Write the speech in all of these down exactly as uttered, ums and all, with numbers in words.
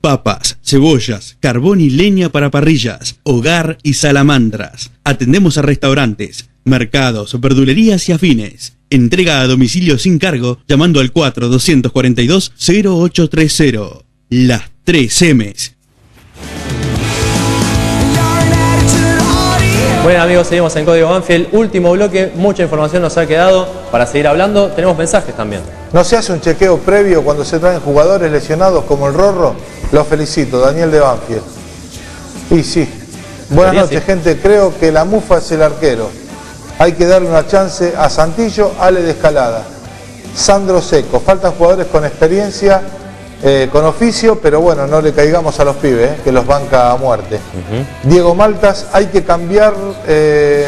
papas, cebollas, carbón y leña para parrillas, hogar y salamandras. Atendemos a restaurantes, mercados, verdulerías y afines. Entrega a domicilio sin cargo llamando al cuatro dos cuatro dos cero ocho tres cero. Las tres M's. Bueno amigos, seguimos en Código Banfield. Último bloque, mucha información nos ha quedado para seguir hablando. Tenemos mensajes también. ¿No se hace un chequeo previo cuando se traen jugadores lesionados como el Rorro? Los felicito, Daniel de Banfield. Y sí. Buenas noches, sí. Gente. Creo que la mufa es el arquero. Hay que darle una chance a Santillo, Ale de Escalada. Sandro Seco. Faltan jugadores con experiencia, eh, con oficio, pero bueno, no le caigamos a los pibes, eh, que los banca a muerte. Uh-huh. Diego Maltas, hay que cambiar... Eh,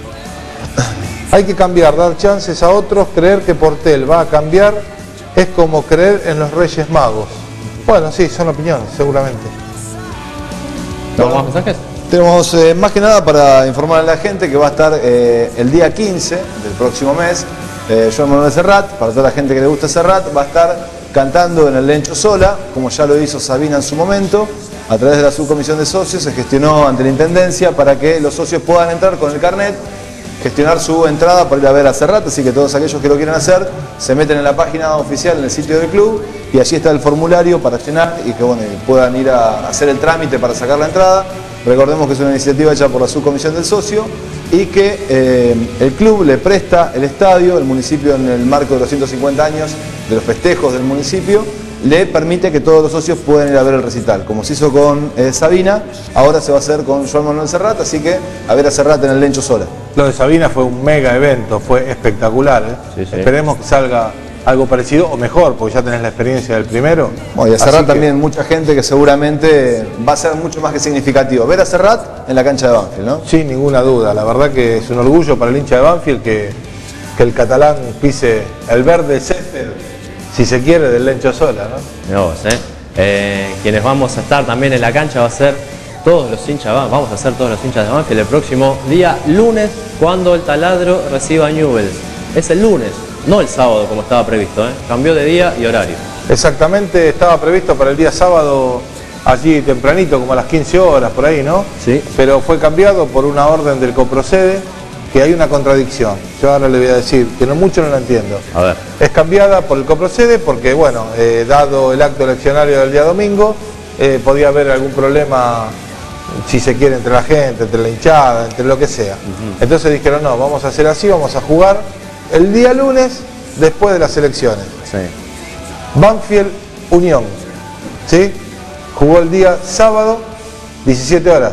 Hay que cambiar, dar chances a otros, creer que Portel va a cambiar es como creer en los Reyes Magos. Bueno, sí, son opiniones, seguramente. ¿Tenemos más mensajes? Tenemos eh, más que nada para informar a la gente que va a estar eh, el día quince del próximo mes, eh, Joan Manuel Serrat, para toda la gente que le gusta Serrat, va a estar cantando en el Lencho Sola, como ya lo hizo Sabina en su momento. A través de la subcomisión de socios se gestionó ante la Intendencia para que los socios puedan entrar con el carnet, gestionar su entrada para ir a ver a Serrat, así que todos aquellos que lo quieran hacer se meten en la página oficial, en el sitio del club, y allí está el formulario para llenar y que bueno, puedan ir a hacer el trámite para sacar la entrada. Recordemos que es una iniciativa hecha por la subcomisión del socio y que eh, el club le presta el estadio, el municipio en el marco de los ciento cincuenta años de los festejos del municipio, le permite que todos los socios puedan ir a ver el recital. Como se hizo con eh, Sabina, ahora se va a hacer con Joan Manuel Serrat, así que a ver a Serrat en el Lencho Sola. Lo de Sabina fue un mega evento, fue espectacular. ¿eh? Sí, sí. Esperemos que salga algo parecido o mejor, porque ya tenés la experiencia del primero. Bueno, y a Serrat también mucha gente que seguramente va a ser mucho más que significativo. Ver a Serrat en la cancha de Banfield, ¿no? Sin ninguna duda, la verdad que es un orgullo para el hincha de Banfield que, que el catalán pise el verde césped, si se quiere, del Lencho Sola, ¿no? No, ¿eh? Eh, quienes vamos a estar también en la cancha va a ser todos los hinchas, vamos a ser todos los hinchas de Banfield el próximo día lunes, cuando el Taladro reciba a Newell's. Es el lunes, no el sábado como estaba previsto, ¿eh? Cambió de día y horario. Exactamente, estaba previsto para el día sábado allí tempranito, como a las quince horas, por ahí, ¿no? Sí. Pero fue cambiado por una orden del Coprocede, que hay una contradicción. Yo ahora le voy a decir, que no mucho no lo entiendo. A ver. Es cambiada por el Coprocede porque, bueno, eh, dado el acto eleccionario del día domingo, eh, podía haber algún problema, si se quiere, entre la gente, entre la hinchada, entre lo que sea. Uh-huh. Entonces dijeron, no, vamos a hacer así, vamos a jugar el día lunes después de las elecciones. Sí. Banfield Unión, ¿sí? Jugó el día sábado, diecisiete horas.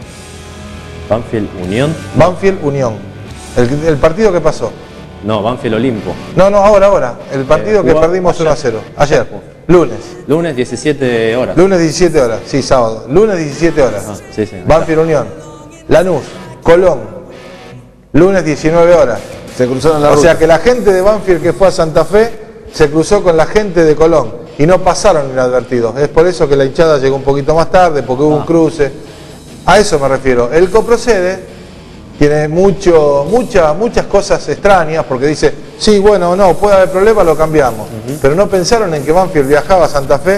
Banfield Unión. Banfield Unión. El, el partido que pasó. No, Banfield Olimpo. No, no, ahora, ahora. El partido eh, que perdimos uno a cero. Ayer. Lunes. Lunes diecisiete horas. Lunes diecisiete horas, sí, sábado. Lunes diecisiete horas. Ah, sí, sí. Banfield Unión. Lanús. Colón. Lunes diecinueve horas. Se cruzaron la O ruta. sea que la gente de Banfield que fue a Santa Fe se cruzó con la gente de Colón y no pasaron inadvertidos. Es por eso que la hinchada llegó un poquito más tarde, porque hubo ah. un cruce. A eso me refiero. El Coprocede tiene mucho, mucha, muchas cosas extrañas, porque dice, sí, bueno, no, puede haber problema, lo cambiamos. Uh-huh. Pero no pensaron en que Banfield viajaba a Santa Fe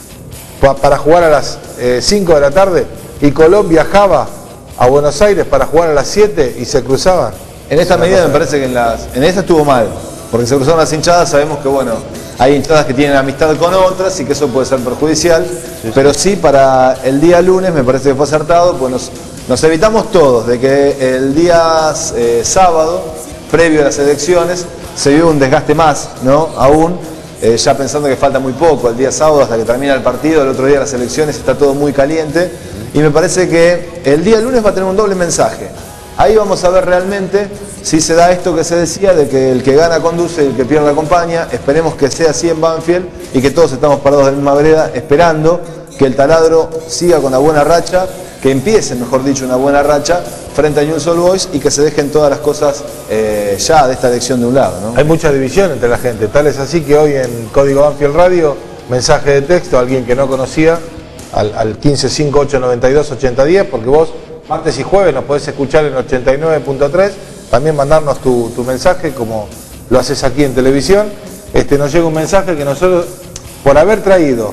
pa para jugar a las eh, cinco de la tarde y Colón viajaba a Buenos Aires para jugar a las siete y se cruzaban. En esta medida me parece que en, las, en esta estuvo mal, porque se cruzaron las hinchadas, sabemos que bueno, hay hinchadas que tienen amistad con otras y que eso puede ser perjudicial, sí, pero sí para el día lunes me parece que fue acertado, pues nos, nos evitamos todos de que el día eh, sábado, previo a las elecciones, se vio un desgaste más, ¿no? Aún, eh, ya pensando que falta muy poco, el día sábado hasta que termina el partido, el otro día las elecciones, está todo muy caliente, y me parece que el día lunes va a tener un doble mensaje. Ahí vamos a ver realmente si se da esto que se decía de que el que gana conduce y el que pierde acompaña. Esperemos que sea así en Banfield y que todos estamos parados de la misma vereda esperando que el Taladro siga con una buena racha, que empiece, mejor dicho, una buena racha frente a Newell's Old Boys y que se dejen todas las cosas eh, ya de esta elección de un lado, ¿no? Hay mucha división entre la gente, tal es así que hoy en Código Banfield Radio, mensaje de texto a alguien que no conocía, al, al quince cinco ocho noventa y dos ochenta diez, porque vos martes y jueves nos podés escuchar en ochenta y nueve punto tres, también mandarnos tu, tu mensaje como lo haces aquí en televisión. Este, nos llega un mensaje que nosotros, por haber traído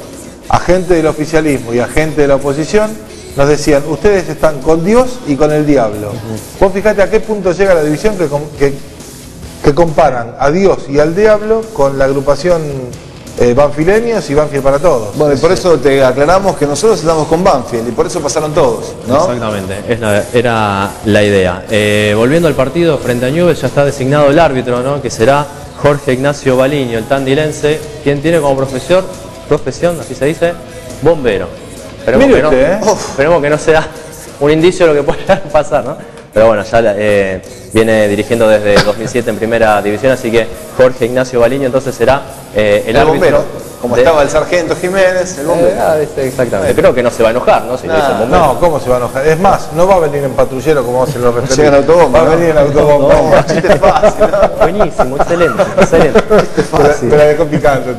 a gente del oficialismo y a gente de la oposición, nos decían, ustedes están con Dios y con el diablo. Uh-huh. Vos fijate a qué punto llega la división que, que, que comparan a Dios y al diablo con la agrupación eh, Banfileños y Banfield para todos. Bueno, y por eso te aclaramos que nosotros estamos con Banfield y por eso pasaron todos, ¿no? Exactamente, es la, era la idea. Eh, volviendo al partido frente a Newell's, ya está designado el árbitro, ¿no? Que será Jorge Ignacio Baliño, el tandilense, quien tiene como profesión, profesión, así se dice, bombero. Esperemos, que no, usted, ¿eh? esperemos que no sea un indicio de lo que pueda pasar, ¿no? Pero bueno, ya eh, viene dirigiendo desde dos mil siete en primera división, así que Jorge Ignacio Baliño entonces será eh, el, el árbitro. Bombero, como de... estaba el sargento Jiménez, el bombero. Eh, ah, exactamente, creo que no se va a enojar, ¿no? Si nah, le dice el bombero. No, ¿cómo se va a enojar? Es más, no va a venir en patrullero como hacen los referentes. Llega en autobomba. Va a venir en autobomba. No, no, chiste fácil, ¿no? Buenísimo, excelente, excelente. Chiste fácil. Te la dejó picando.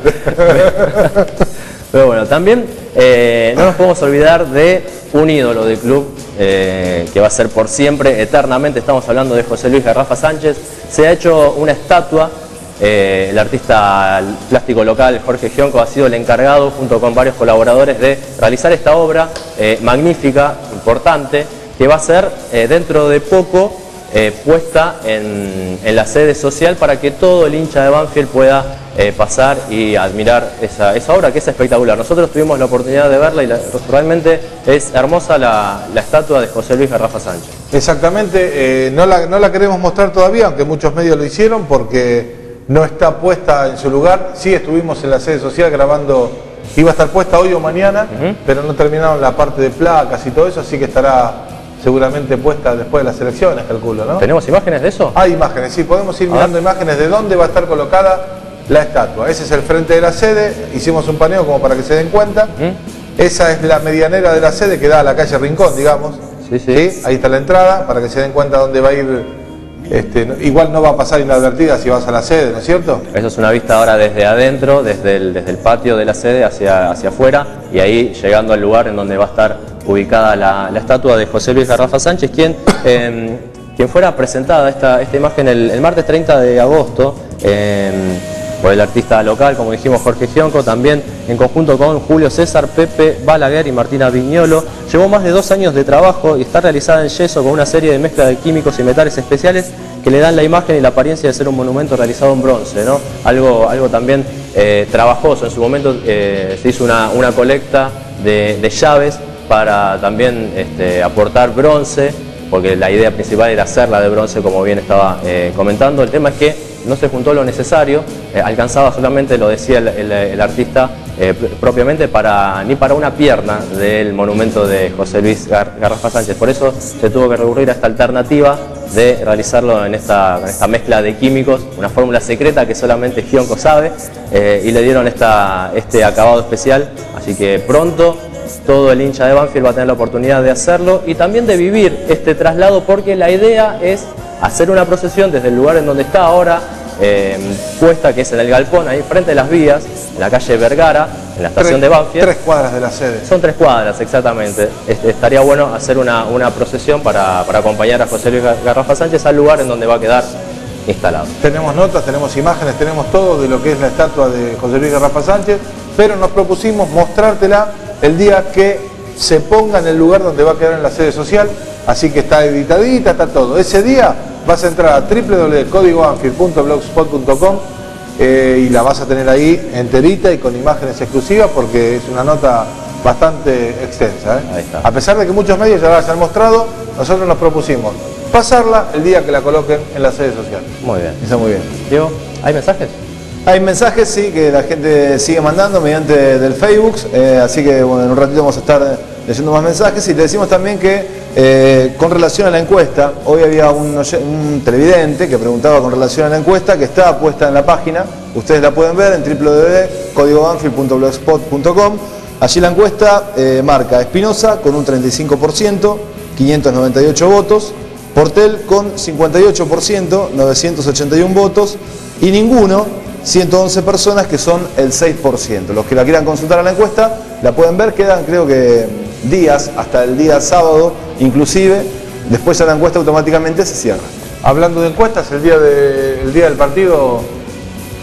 Pero bueno, también eh, no nos podemos olvidar de un ídolo del club eh, que va a ser por siempre, eternamente. Estamos hablando de José Luis Garrafa Sánchez. Se ha hecho una estatua. Eh, el artista plástico local Jorge Gionco ha sido el encargado, junto con varios colaboradores, de realizar esta obra eh, magnífica, importante, que va a ser eh, dentro de poco eh, puesta en, en la sede social para que todo el hincha de Banfield pueda eh, pasar y admirar esa, esa obra, que es espectacular. Nosotros tuvimos la oportunidad de verla y la, realmente es hermosa la, la estatua de José Luis Garrafa Sánchez. Exactamente, eh, no, la, no la queremos mostrar todavía, aunque muchos medios lo hicieron, porque no está puesta en su lugar. Sí estuvimos en la sede social grabando, iba a estar puesta hoy o mañana, uh-huh. pero no terminaron la parte de placas y todo eso, así que estará seguramente puesta después de las elecciones, calculo, ¿no? ¿Tenemos imágenes de eso? Hay imágenes, sí, podemos ir mirando imágenes de dónde va a estar colocada la estatua. Ese es el frente de la sede, hicimos un paneo como para que se den cuenta. ¿Mm? Esa es la medianera de la sede que da a la calle Rincón, digamos. Sí, sí. ¿Sí? Ahí está la entrada, para que se den cuenta dónde va a ir. Este, igual no va a pasar inadvertida si vas a la sede, ¿no es cierto? Eso es una vista ahora desde adentro, desde el, desde el patio de la sede hacia, hacia afuera, y ahí llegando al lugar en donde va a estar ubicada la, la estatua de José Luis Garrafa Sánchez, quien, eh, quien fuera presentada esta, esta imagen el, el martes treinta de agosto eh, por el artista local, como dijimos, Jorge Gionco, también en conjunto con Julio César, Pepe Balaguer y Martina Viñolo. Llevó más de dos años de trabajo y está realizada en yeso con una serie de mezcla de químicos y metales especiales que le dan la imagen y la apariencia de ser un monumento realizado en bronce, ¿no? Algo, algo también eh, trabajoso. En su momento eh, se hizo una, una colecta de, de llaves para también este, aportar bronce, porque la idea principal era hacerla de bronce, como bien estaba eh, comentando. El tema es que no se juntó lo necesario, eh, alcanzaba solamente, lo decía el, el, el artista, eh, propiamente para, ni para una pierna del monumento de José Luis Gar, Garrafa Sánchez. Por eso se tuvo que recurrir a esta alternativa de realizarlo en esta, en esta mezcla de químicos, una fórmula secreta que solamente Gionco sabe, eh, y le dieron esta, este acabado especial. Así que pronto todo el hincha de Banfield va a tener la oportunidad de hacerlo y también de vivir este traslado, porque la idea es hacer una procesión desde el lugar en donde está ahora eh, puesta, que es en el galpón, ahí frente a las vías, en la calle Vergara, en la estación tres, de Banfield. Tres cuadras de la sede. Son tres cuadras, exactamente. Est estaría bueno hacer una, una procesión para, para acompañar a José Luis Garrafa Sánchez al lugar en donde va a quedar instalado. Tenemos notas, tenemos imágenes, tenemos todo de lo que es la estatua de José Luis Garrafa Sánchez, pero nos propusimos mostrártela el día que se ponga en el lugar donde va a quedar en la sede social, así que está editadita, está todo. Ese día vas a entrar a w w w punto código banfield punto blogspot punto com eh, y la vas a tener ahí enterita y con imágenes exclusivas, porque es una nota bastante extensa. ¿eh? Ahí está. A pesar de que muchos medios ya la hayan mostrado, nosotros nos propusimos pasarla el día que la coloquen en la sede social. Muy bien. Está muy bien. Diego, ¿hay mensajes? Hay mensajes, sí, que la gente sigue mandando mediante del Facebook, eh, así que bueno, en un ratito vamos a estar leyendo más mensajes. Y le decimos también que eh, con relación a la encuesta, hoy había un, un televidente que preguntaba con relación a la encuesta, que está puesta en la página, ustedes la pueden ver en w w w punto código banfield punto blogspot punto com. Allí la encuesta eh, marca Espinosa con un treinta y cinco por ciento, quinientos noventa y ocho votos, Portel con cincuenta y ocho por ciento, novecientos ochenta y uno votos, y ninguno, ciento once personas, que son el seis por ciento. Los que la quieran consultar a la encuesta la pueden ver, quedan creo que días, hasta el día sábado inclusive, después ya la encuesta automáticamente se cierra. Hablando de encuestas, el día, de, el día del partido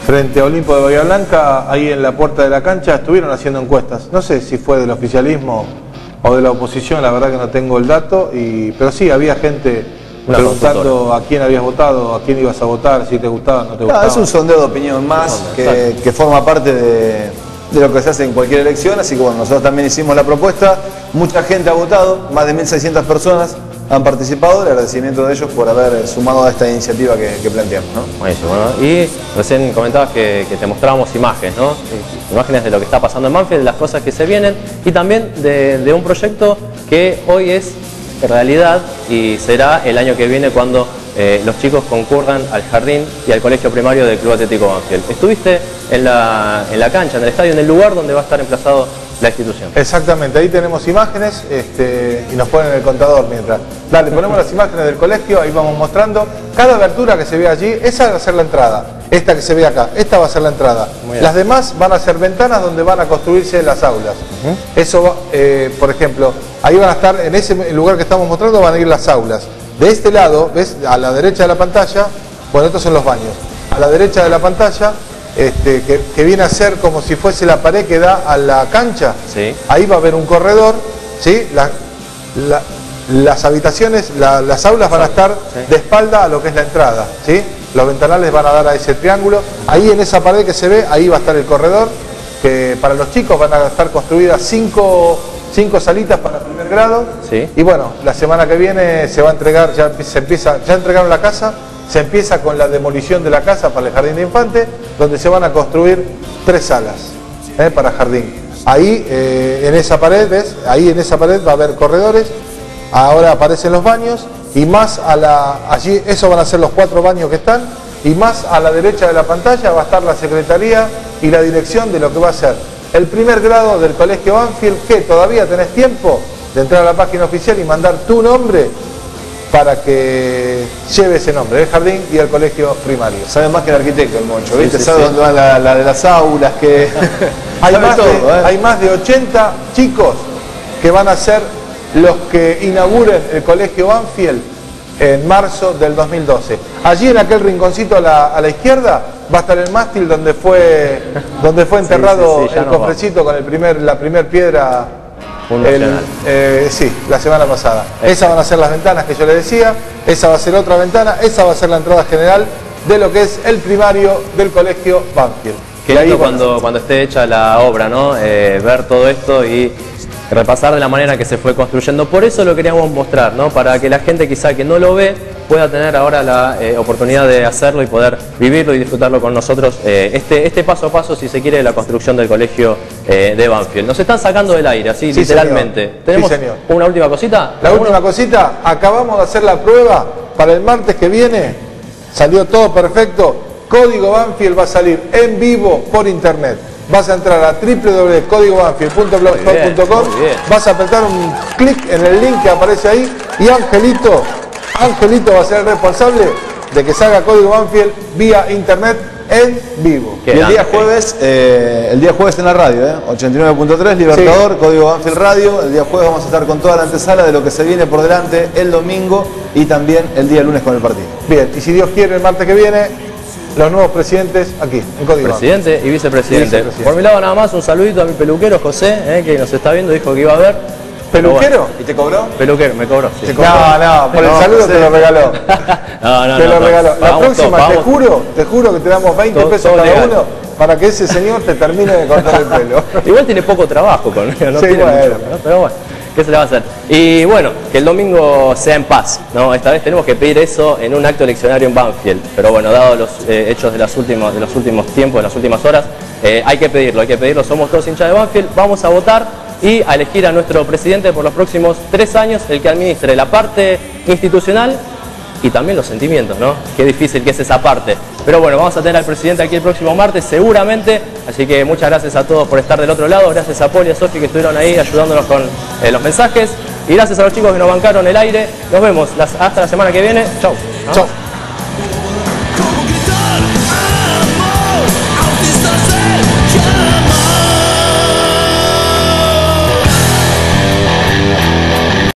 frente a Olimpo de Bahía Blanca, ahí en la puerta de la cancha, estuvieron haciendo encuestas. No sé si fue del oficialismo o de la oposición, la verdad que no tengo el dato, y, pero sí, había gente Una preguntando consultora. a quién habías votado, a quién ibas a votar, si te gustaba o no te gustaba. No, es un sondeo de opinión más que, que forma parte de, de lo que se hace en cualquier elección, así que bueno, nosotros también hicimos la propuesta, mucha gente ha votado, más de mil seiscientas personas han participado, el agradecimiento de ellos por haber sumado a esta iniciativa que, que planteamos, ¿no? Buenísimo, ¿no? Y recién comentabas que, que te mostrábamos imágenes, ¿no? Imágenes de lo que está pasando en Banfield, de las cosas que se vienen y también de, de un proyecto que hoy es realidad y será el año que viene cuando eh, los chicos concurran al jardín y al colegio primario del Club Atlético Banfield. Estuviste en la, en la cancha, en el estadio, en el lugar donde va a estar emplazado la institución. Exactamente, ahí tenemos imágenes este, y nos ponen el contador mientras. Dale, ponemos las imágenes del colegio, ahí vamos mostrando. Cada abertura que se ve allí, esa va a ser la entrada. Esta que se ve acá, esta va a ser la entrada. Las demás van a ser ventanas donde van a construirse las aulas. Uh-huh. Eso, eh, por ejemplo, ahí van a estar, en ese lugar que estamos mostrando, van a ir las aulas. De este lado, ves, a la derecha de la pantalla, bueno, estos son los baños. A la derecha de la pantalla, Este, que, que viene a ser como si fuese la pared que da a la cancha. Sí. Ahí va a haber un corredor, ¿sí? la, la, las habitaciones, la, las aulas van a estar sí. de espalda a lo que es la entrada, ¿sí? Los ventanales van a dar a ese triángulo. Ahí en esa pared que se ve, ahí va a estar el corredor, que para los chicos van a estar construidas cinco, cinco salitas para primer grado. Sí. Y bueno, la semana que viene se va a entregar, ya se empieza, ya entregaron la casa. Se empieza con la demolición de la casa para el jardín de infantes, donde se van a construir tres salas ¿eh? para jardín. Ahí, eh, en esa pared, ¿ves? Ahí en esa pared va a haber corredores, ahora aparecen los baños, y más a la, allí, esos van a ser los cuatro baños que están, y más a la derecha de la pantalla va a estar la secretaría y la dirección de lo que va a ser el primer grado del Colegio Banfield, que todavía tenés tiempo de entrar a la página oficial y mandar tu nombre para que lleve ese nombre, el jardín y el colegio primario. Sabe más que el arquitecto, el Moncho, ¿viste? Sí, sí, sabe sí. dónde van la, la de las aulas, que... hay, más todo, de, ¿eh? hay más de ochenta chicos que van a ser los que inauguren el colegio Banfield en marzo del dos mil doce. Allí en aquel rinconcito a la, a la izquierda va a estar el mástil donde fue, donde fue enterrado sí, sí, sí, el cofrecito con el primer, la primer piedra. El, eh, sí, la semana pasada. Esas van a ser las ventanas que yo le decía, esa va a ser otra ventana, esa va a ser la entrada general de lo que es el primario del colegio Banfield. Qué lindo cuando, cuando esté hecha la obra, ¿no? Eh, ver todo esto y repasar de la manera que se fue construyendo. Por eso lo queríamos mostrar, ¿no? Para que la gente quizá que no lo ve pueda tener ahora la eh, oportunidad de hacerlo y poder vivirlo y disfrutarlo con nosotros. Eh, este, este paso a paso, si se quiere, de la construcción del colegio eh, de Banfield. Nos están sacando del aire, así sí, literalmente. Señor. ¿Tenemos sí, señor. una última cosita? La última cosita, acabamos de hacer la prueba para el martes que viene. Salió todo perfecto. Código Banfield va a salir en vivo por internet. Vas a entrar a w w w punto código banfield punto blogspot punto com, vas a apretar un clic en el link que aparece ahí y Angelito, Angelito va a ser el responsable de que salga Código Banfield vía internet en vivo. Y el día jueves, eh, el día jueves en la radio, ¿eh? ochenta y nueve punto tres, Libertador, sí. Código Banfield Radio. El día jueves vamos a estar con toda la antesala de lo que se viene por delante el domingo y también el día lunes con el partido. Bien, y si Dios quiere el martes que viene, los nuevos presidentes aquí, en Código Presidente Banfield. y vicepresidente. y vicepresidente. Por mi lado nada más, un saludito a mi peluquero José, eh, que nos está viendo, dijo que iba a ver. ¿Peluquero? Bueno. ¿Y te cobró? Peluquero, me cobró. Sí. ¿Te cobró? No, no, por no, el saludo José. Te lo regaló. no, no, te no, lo no, regaló. no. La Vamos próxima, todo, te juro, te juro que te damos veinte todo, pesos todo cada legal. uno para que ese señor te termine de cortar el pelo. Igual tiene poco trabajo conmigo, no sí, tiene bueno. mucho, ¿no? Pero bueno, ¿qué se le va a hacer? Y bueno, que el domingo sea en paz, ¿no? Esta vez tenemos que pedir eso en un acto eleccionario en Banfield, pero bueno, dado los eh, hechos de, las últimos, de los últimos tiempos, de las últimas horas, eh, hay que pedirlo, hay que pedirlo, somos todos hinchas de Banfield, vamos a votar y a elegir a nuestro presidente por los próximos tres años, el que administre la parte institucional y también los sentimientos, ¿no? Qué difícil que es esa parte. Pero bueno, vamos a tener al presidente aquí el próximo martes, seguramente. Así que muchas gracias a todos por estar del otro lado. Gracias a Poli y a Sofi que estuvieron ahí ayudándonos con eh, los mensajes. Y gracias a los chicos que nos bancaron el aire. Nos vemos las, hasta la semana que viene. Chau. Chau.